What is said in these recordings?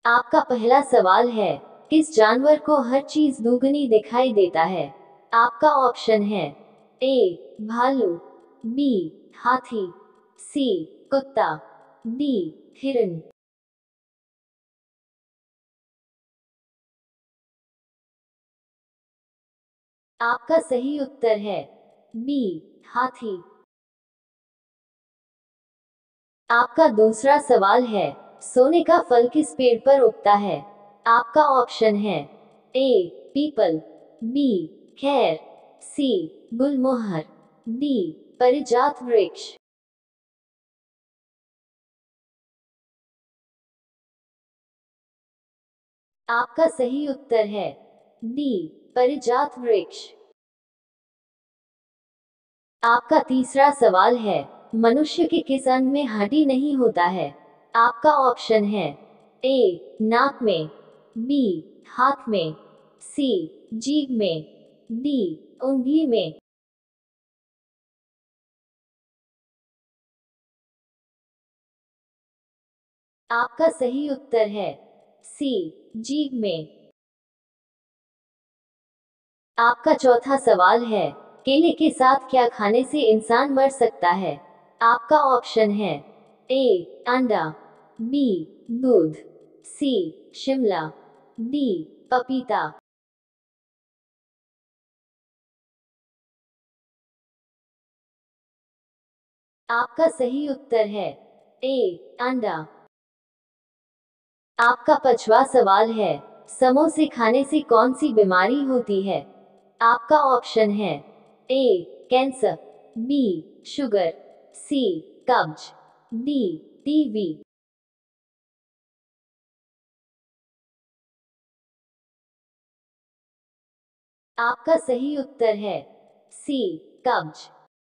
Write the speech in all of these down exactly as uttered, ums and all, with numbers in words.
आपका पहला सवाल है, किस जानवर को हर चीज दुगनी दिखाई देता है? आपका ऑप्शन है ए भालू, बी हाथी, सी कुत्ता, डी हिरन। आपका सही उत्तर है बी हाथी। आपका दूसरा सवाल है, सोने का फल किस पेड़ पर उगता है? आपका ऑप्शन है ए पीपल, बी खैर, सी गुलमोहर, डी परिजात वृक्ष। आपका सही उत्तर है डी परिजात वृक्ष। आपका तीसरा सवाल है, मनुष्य के किस अंग में हड्डी नहीं होता है? आपका ऑप्शन है ए नाक में, बी हाथ में, सी जीभ में, डी उंगली में। आपका सही उत्तर है सी जीभ में। आपका चौथा सवाल है, केले के साथ क्या खाने से इंसान मर सकता है? आपका ऑप्शन है ए अंडा, बी दूध, सी शिमला, डी पपीता। आपका सही उत्तर है ए अंडा। आपका पांचवा सवाल है, समोसे खाने से कौन सी बीमारी होती है? आपका ऑप्शन है A cancer, B sugar, C कब्ज, डी टीबी। आपका सही उत्तर है सी कब्ज।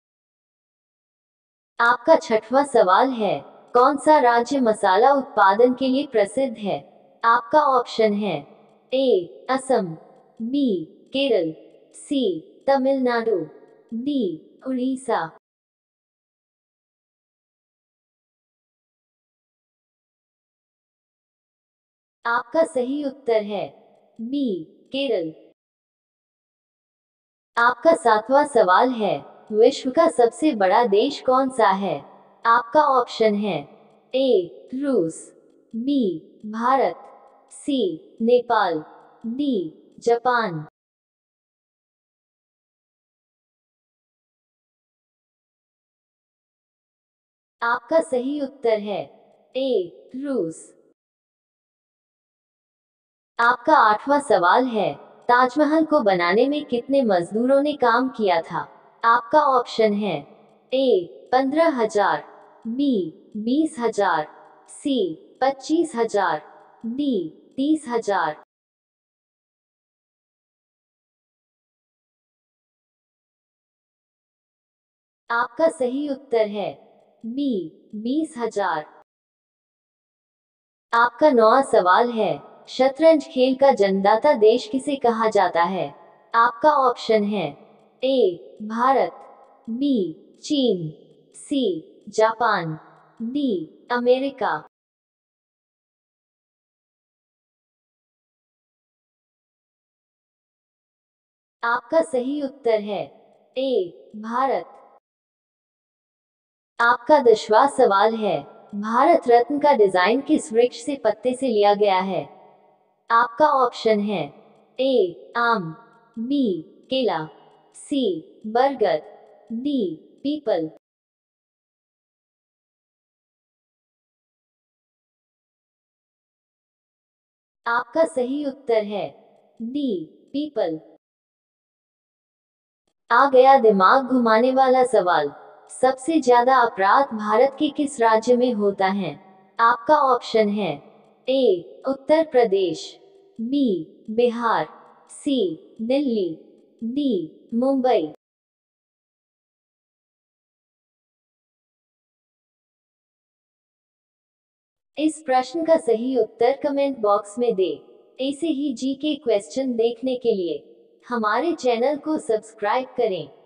आपका छठवां सवाल है, कौन सा राज्य मसाला उत्पादन के लिए प्रसिद्ध है? आपका ऑप्शन है A Assam, B Kerala, C Tamil Nadu, D Orissa. आपका सही उत्तर है बी केरल। आपका सातवां सवाल है, विश्व का सबसे बड़ा देश कौन सा है? आपका ऑप्शन है ए रूस, B Bharat, C Nepal, D Japan. आपका सही उत्तर है ए रूस। आपका आठवां सवाल है, ताजमहल को बनाने में कितने मजदूरों ने काम किया था? आपका ऑप्शन है ए पंद्रह हजार, बी बीस हजार, सी पच्चीस हजार, डी तीस हजार। आपका सही उत्तर है बी बीस हजार। आपका नौवां सवाल है, शतरंज खेल का जन्मदाता देश किसे कहा जाता है? आपका ऑप्शन है ए भारत, बी चीन, सी जापान, डी अमेरिका। आपका सही उत्तर है ए भारत। आपका दसवां सवाल है, भारत रत्न का डिजाइन किस वृक्ष से पत्ते से लिया गया है? आपका ऑप्शन है ए आम, बी केला, सी बरगद, डी पीपल। आपका सही उत्तर है डी पीपल। आ गया दिमाग घुमाने वाला सवाल, सबसे ज्यादा अपराध भारत के किस राज्य में होता है? आपका ऑप्शन है A Uttar Pradesh, B Bihar, C Delhi, D Mumbai. इस प्रश्न का सही उत्तर कमेंट बॉक्स में दे। ऐसे ही जी के क्वेश्चन देखने के लिए हमारे चैनल को सब्सक्राइब करें।